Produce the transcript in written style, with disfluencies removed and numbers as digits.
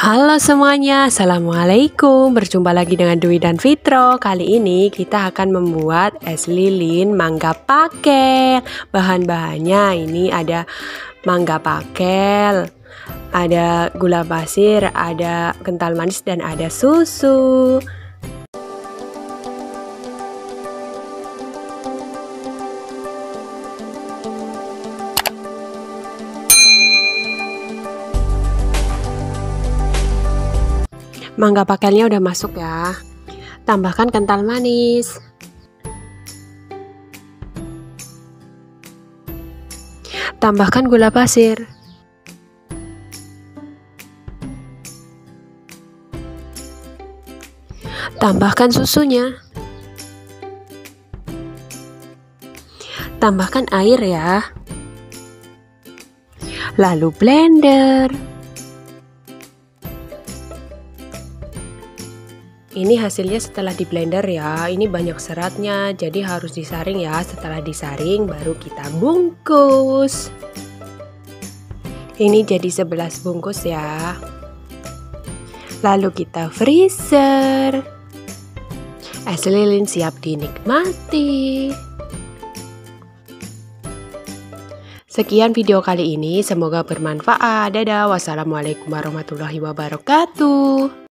Halo semuanya, Assalamualaikum. Berjumpa lagi dengan Dwi dan Fitro. Kali ini kita akan membuat es lilin mangga pakel. Bahan-bahannya ini ada mangga pakel, ada gula pasir, ada kental manis, dan ada susu. Mangga pakelnya udah masuk ya. Tambahkan kental manis. Tambahkan gula pasir. Tambahkan susunya. Tambahkan air ya. Lalu blender. Ini hasilnya setelah di blender ya. Ini banyak seratnya, jadi harus disaring ya. Setelah disaring baru kita bungkus. Ini jadi 11 bungkus ya. Lalu kita freezer. Es lilin siap dinikmati. Sekian video kali ini, semoga bermanfaat. Dadah, wassalamualaikum warahmatullahi wabarakatuh.